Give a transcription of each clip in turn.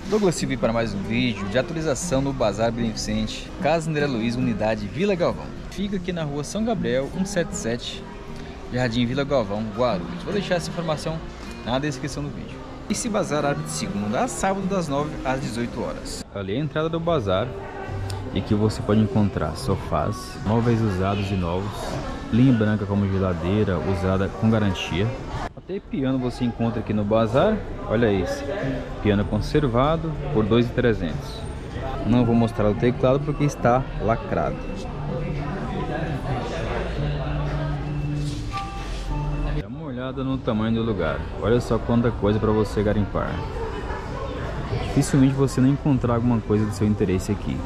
Douglas TV para mais um vídeo de atualização no Bazar Beneficente Casa André Luiz, unidade Vila Galvão. Fica aqui na rua São Gabriel 177, Jardim Vila Galvão, Guarulhos. Vou deixar essa informação na descrição do vídeo. Esse bazar abre de segunda a sábado das 9 às 18 horas. Ali é a entrada do bazar e aqui você pode encontrar sofás, móveis usados e novos, linha branca como geladeira usada com garantia. Até piano você encontra aqui no bazar. Olha esse, piano conservado por R$ 2.300. Não vou mostrar o teclado porque está lacrado. Dá uma olhada no tamanho do lugar. Olha só quanta coisa para você garimpar. Dificilmente você não encontrar alguma coisa do seu interesse aqui.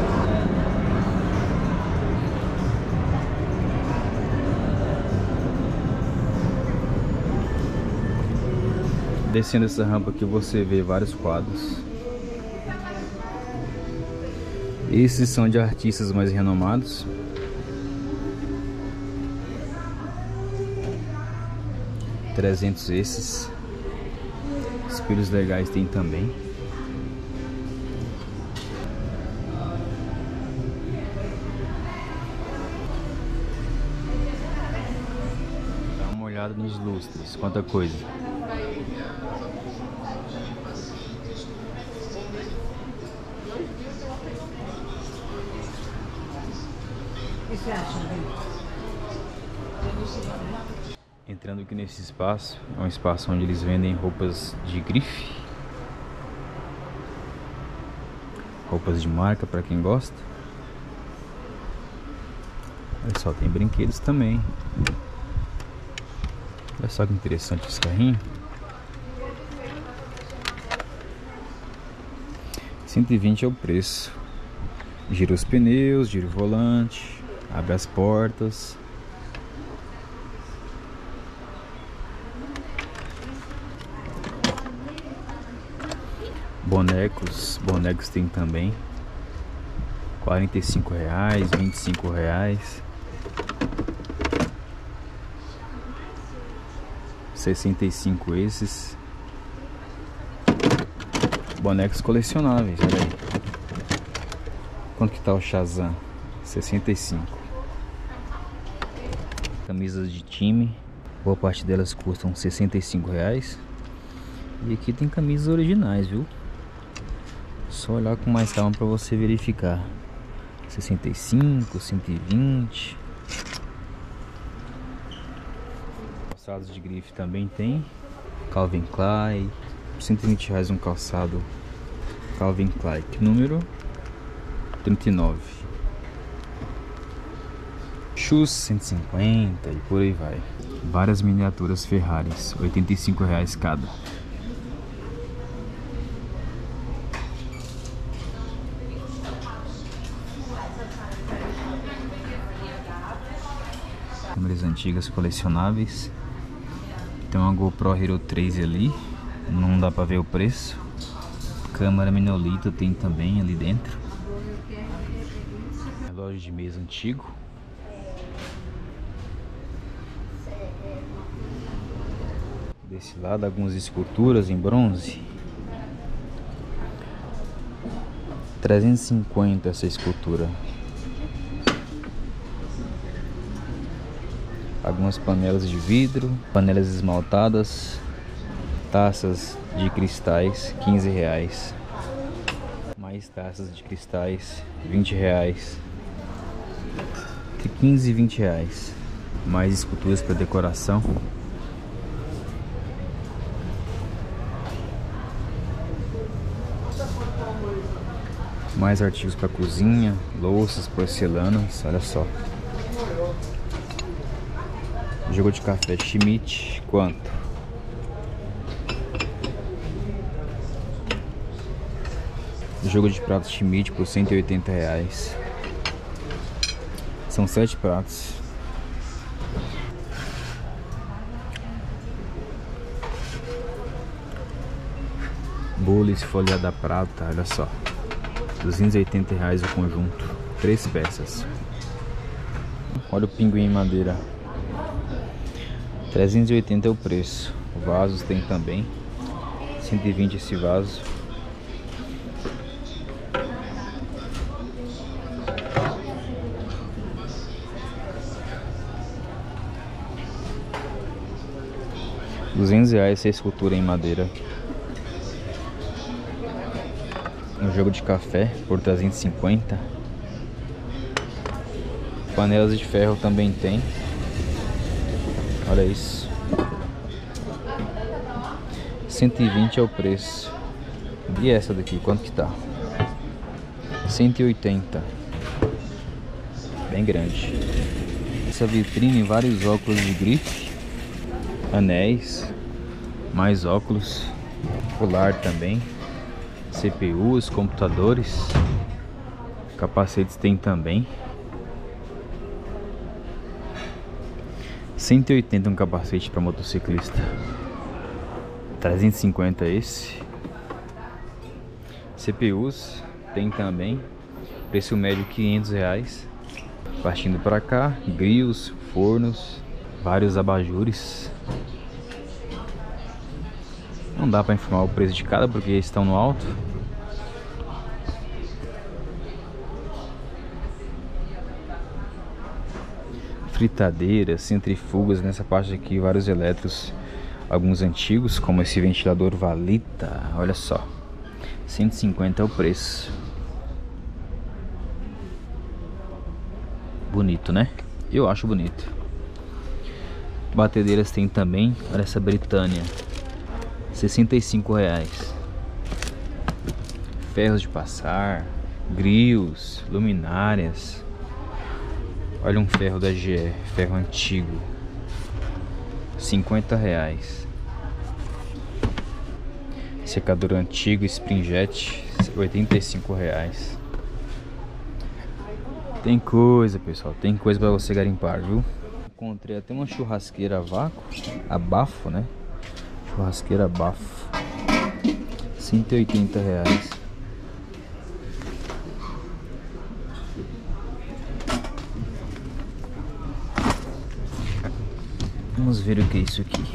Descendo essa rampa aqui você vê vários quadros. Esses são de artistas mais renomados. R$300 esses. Espelhos legais tem também. Dá uma olhada nos lustres, quanta coisa. Entrando aqui nesse espaço, é um espaço onde eles vendem roupas de grife, roupas de marca para quem gosta. Olha só, tem brinquedos também. Olha só que interessante esse carrinho. 120 é o preço. Gira os pneus, gira o volante, abre as portas. Bonecos tem também. R$45, R$25. 65 esses. Bonecos colecionáveis, olha aí. Quanto que tá o Shazam? 65. Camisas de time, boa parte delas custam R$65. E aqui tem camisas originais, viu? Só olhar com mais calma para você verificar. 65, 120. Calçados de grife também tem. Calvin Klein, R$120 um calçado Calvin Klein, número 39. Shoes 150 e por aí vai. Várias miniaturas Ferraris, R$85 cada. Câmeras antigas colecionáveis. Tem uma GoPro Hero 3 ali, não dá pra ver o preço. Câmera Minolito tem também ali dentro. Relógio de mesa antigo. Desse lado algumas esculturas em bronze. 350 essa escultura. Algumas panelas de vidro, panelas esmaltadas, taças de cristais, R$15. Mais taças de cristais, R$20. Entre 15 e R$20. Mais esculturas para decoração. Mais artigos para cozinha, louças, porcelanas, olha só. Jogo de café Schmidt, quanto? Jogo de pratos Schmidt por R$180. São 7 pratos. Bolo esfoliada prata, olha só. R$280 o conjunto, 3 peças. Olha o pinguim em madeira. 380 é o preço. Vasos tem também. 120 esse vaso. R$200 essa escultura em madeira. Um jogo de café por 350. Panelas de ferro também tem. Olha isso. 120 é o preço. E essa daqui, quanto que tá? 180. Bem grande. Essa vitrine, vários óculos de grife, anéis, mais óculos, colar também, CPUs, computadores, capacetes tem também. 180 um capacete para motociclista. 350 esse. CPUs tem também. Preço médio R$500. Partindo para cá, grilos, fornos, vários abajures. Não dá para informar o preço de cada porque eles estão no alto. Fritadeiras, centrifugas, nessa parte aqui vários elétricos, alguns antigos, como esse ventilador Valita, olha só, 150 é o preço. Bonito, né? Eu acho bonito. Batedeiras tem também, olha essa Britânia, R$65. Ferros de passar, grilos, luminárias. Olha um ferro da GE, ferro antigo, R$50. Secador antigo, Springjet, R$85. Tem coisa, pessoal, tem coisa pra você garimpar, viu? Encontrei até uma churrasqueira a vácuo, a bafo, né? Churrasqueira a bafo, R$180. Vamos ver o que é isso aqui.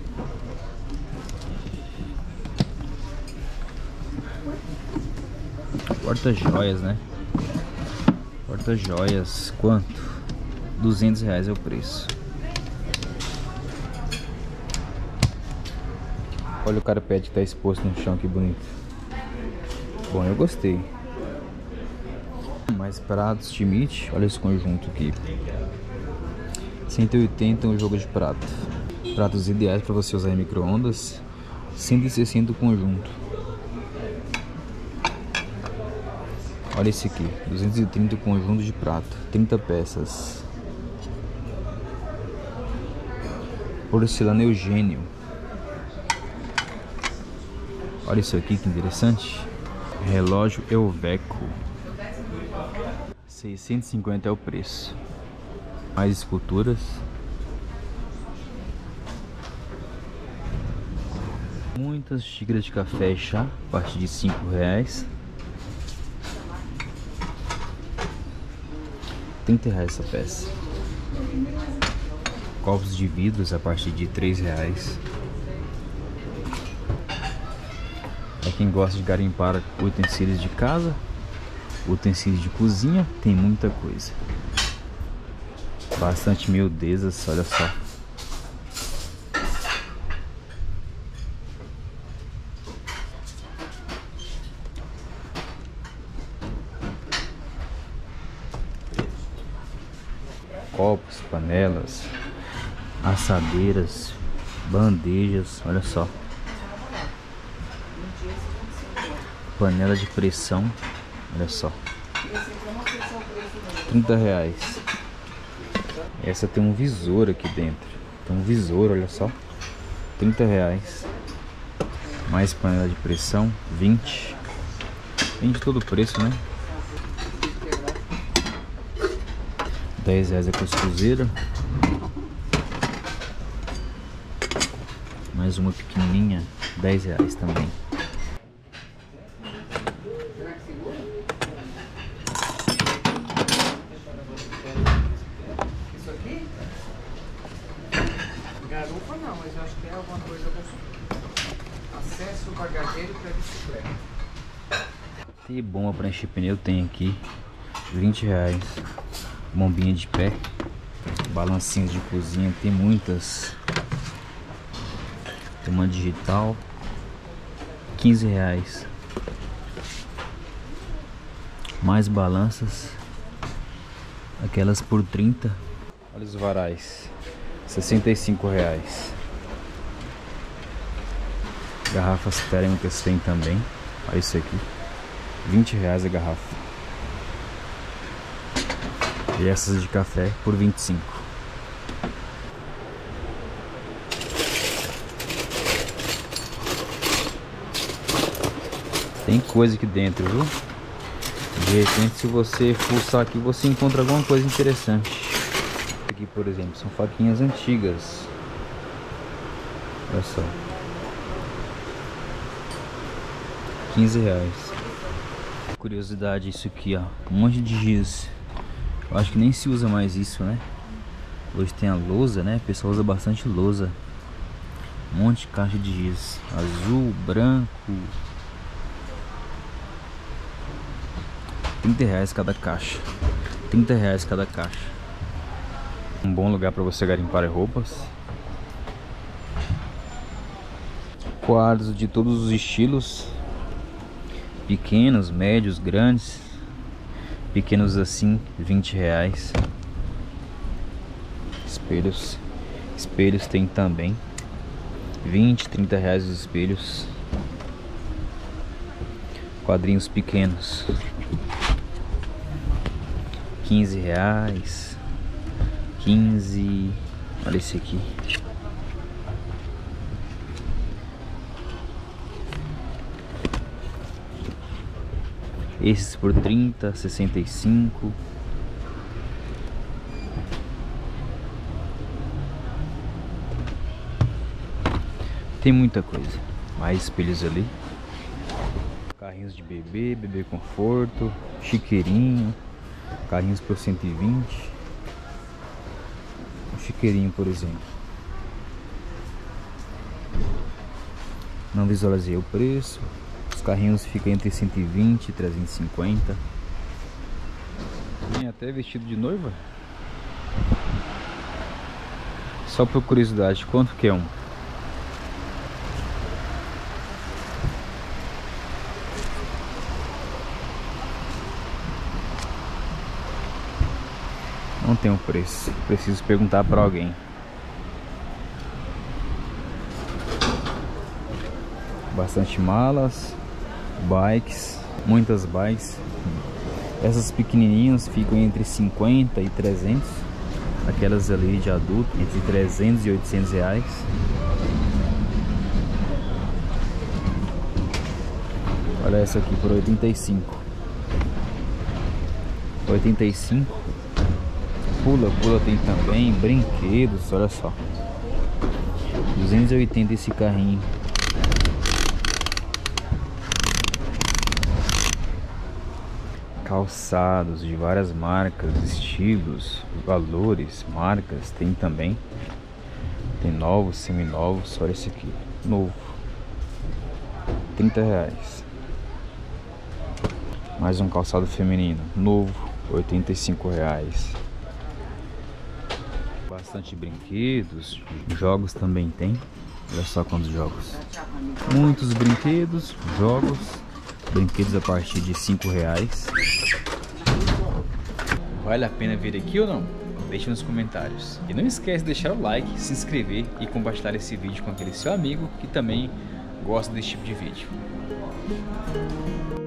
Porta-joias, né? Porta-joias, quanto? R$200 é o preço. Olha o carpete que tá exposto no chão, que bonito. Bom, eu gostei. Mais pratos Schmidt, olha esse conjunto aqui. 180 um jogo de prato. Pratos ideais para você usar em micro-ondas. 160 o conjunto. Olha esse aqui, 230 o conjunto de prato, 30 peças. Porcelana Eugênio. Olha isso aqui que interessante. Relógio Elveco, 650 é o preço. Mais esculturas. Muitas xícaras de café e chá, a partir de R$5. R$30 essa peça. Copos de vidros a partir de R$3. É quem gosta de garimpar utensílios de casa, utensílios de cozinha, tem muita coisa. Bastante miudezas, olha só. Copos, panelas, assadeiras, bandejas, olha só. Panela de pressão, olha só. R$30. Essa tem um visor aqui dentro. Tem um visor, olha só. R$30. Mais panela de pressão, 20. Tem de todo o preço, né? R$10 a cuscuzeira. Mais uma pequenininha, R$10 também. Isso aqui? Garupa não, mas eu acho que é alguma coisa com acesso bagageiro para bicicleta. Tem bomba para encher pneu, tem aqui R$20. Bombinha de pé, balancinhos de cozinha, tem muitas. Tem uma digital, R$15. Mais balanças, aquelas por 30. Olha os varais, R$65. Garrafas térmicas tem também. Olha isso aqui, R$20 a garrafa. E essas de café por 25. Tem coisa aqui dentro, viu? De repente, se você fuçar aqui, você encontra alguma coisa interessante. Aqui, por exemplo, são faquinhas antigas. Olha só, R$15. Curiosidade, isso aqui, ó, um monte de giz. Eu acho que nem se usa mais isso, né? Hoje tem a lousa, né? O pessoal usa bastante lousa. Um monte de caixa de giz, azul, branco. R$30 cada caixa. R$30 cada caixa. Um bom lugar para você garimpar roupas. Quadros de todos os estilos. Pequenos, médios, grandes. Pequenos assim, R$20. Espelhos. Espelhos tem também. R$20, R$30 os espelhos. Quadrinhos pequenos. R$15. 15. Olha esse aqui. Esses por 30, 65. Tem muita coisa. Mais espelhos ali. Carrinhos de bebê, bebê conforto, chiqueirinho. Carrinhos por 120. Um chiqueirinho, por exemplo. Não visualizei o preço. Os carrinhos ficam entre 120 e 350. Tem até vestido de noiva. Só por curiosidade, quanto que é um? Não tem um preço. Preciso perguntar para alguém. Bastante malas, bikes, muitas bikes. Essas pequenininhas ficam entre 50 e 300. Aquelas ali de adulto entre 300 e 800 reais. Olha essa aqui por 85. 85. Pula tem também, brinquedos, olha só. 280 esse carrinho. Calçados de várias marcas, estilos, valores, marcas, tem também. Tem novos, seminovos, olha esse aqui, novo. R$30. Mais um calçado feminino, novo, R$85. Bastante brinquedos, jogos também tem. Olha só quantos jogos. Muitos brinquedos, jogos. Brinquedos a partir de R$5. Vale a pena vir aqui ou não? Deixe nos comentários. E não esquece de deixar o like, se inscrever e compartilhar esse vídeo com aquele seu amigo que também gosta desse tipo de vídeo.